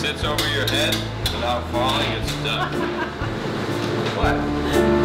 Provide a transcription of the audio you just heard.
fits over your head without falling, it's done. What?